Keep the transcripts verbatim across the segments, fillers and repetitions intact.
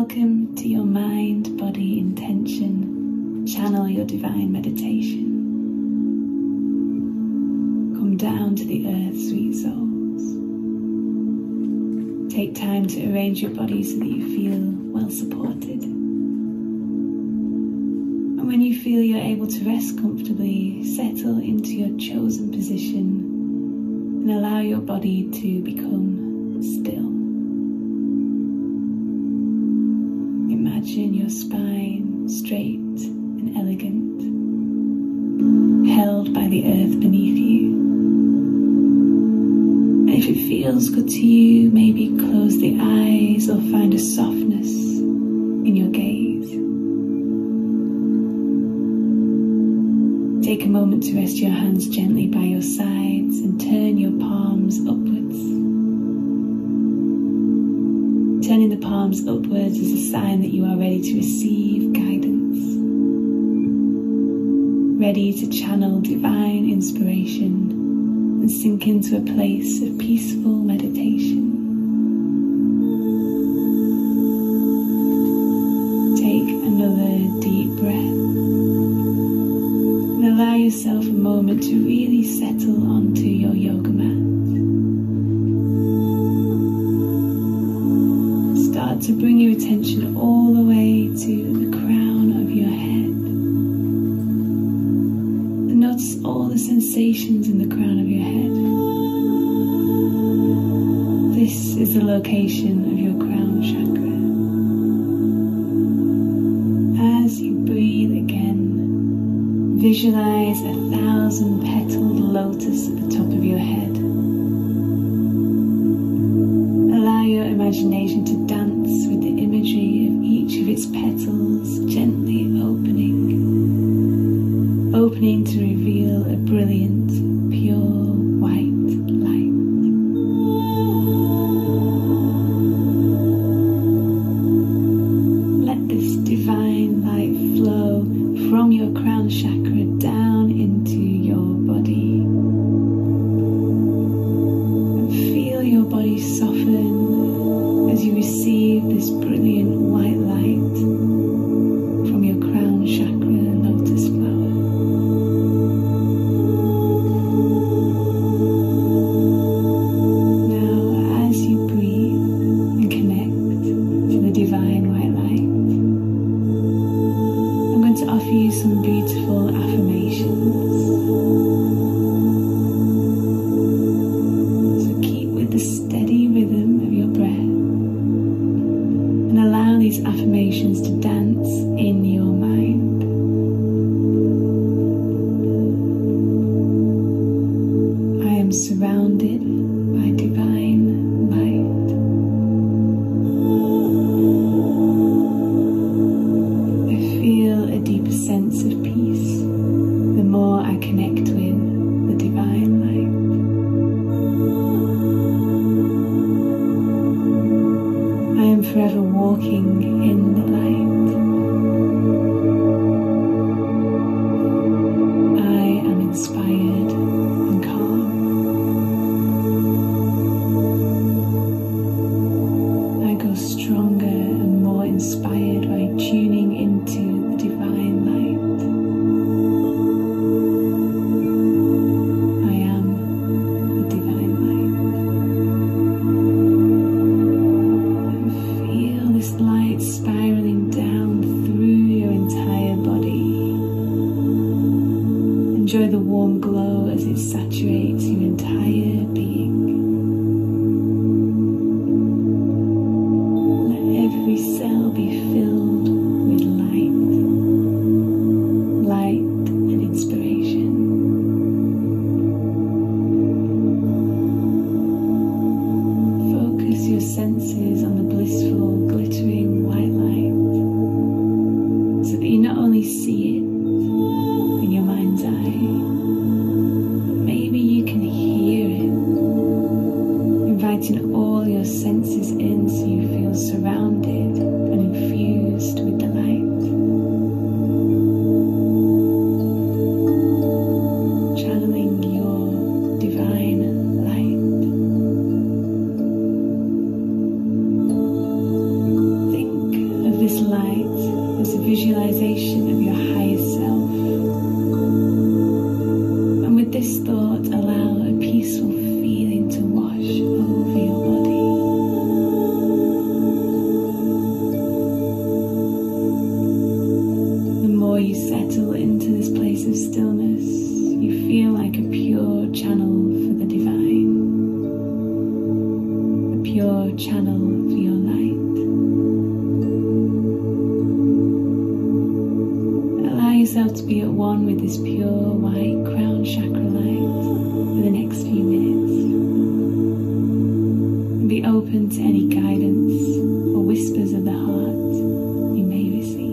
Welcome to your mind, body, intention. Channel your divine meditation. Come down to the earth, sweet souls. Take time to arrange your body so that you feel well supported. And when you feel you're able to rest comfortably, settle into your chosen position and allow your body to become still. Imagine your spine straight and elegant, held by the earth beneath you. And if it feels good to you, maybe close the eyes or find a softness in your gaze. Take a moment to rest your hands gently by your sides and turn your palms upwards. Turning the palms upwards is a sign that you are ready to receive guidance, ready to channel divine inspiration and sink into a place of peaceful meditation. Take another deep breath and allow yourself a moment to really settle onto your yoga mat. Start to bring your attention all the way to the crown of your head. And notice all the sensations in the crown of your head. This is the location of your crown chakra. As you breathe again, visualize a thousand petaled lotus at the top of your head. Allow your imagination to dance with the imagery of each of its petals, gently opening, opening to reveal a brilliant, pure white light. Let this divine light flow from your crown chakra down into your body. And feel your body soften as you receive this brilliant white light from your crown chakra lotus flower. Now, as you breathe and connect to the divine white light, I'm going to offer you some beautiful affirmations. So keep with the steady rhythm of your breath. Allow these affirmations to dance in your mind. I am surrounded by divine light. I feel a deeper sense of peace the more I connect with the divine light. I am forever walking in the light. I am inspired and calm. I go stronger and more inspired by tuning into the divine light. I am the divine light. Feel this light spiraling down through your entire body. Enjoy the warm glow as it saturates your entire being. Let every cell be filled with light, light and inspiration. Focus your senses on the blissful, glittering white light so that you not only see it in your mind's eye, but maybe you can hear it this thought, allow a peaceful feeling to wash over your body. The more you settle into this place of stillness, you feel like a pure channel for the divine, a pure channel for your light. Allow yourself to be at one with this pure white crown chakra light for the next few minutes. And be open to any guidance or whispers of the heart you may receive.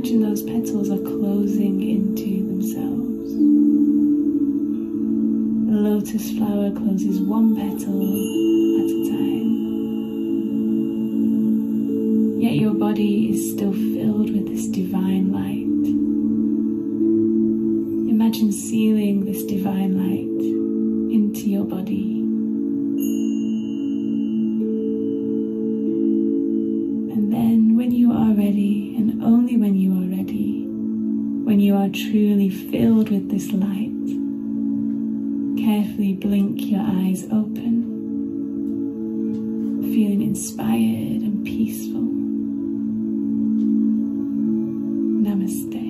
imagine those petals are closing into themselves. The lotus flower closes one petal at a time. Yet your body is still filled with this divine light. Imagine sealing this divine light into your body. And then when you are ready, and only when you are ready, when you are truly filled with this light, carefully blink your eyes open, feeling inspired and peaceful. Namaste.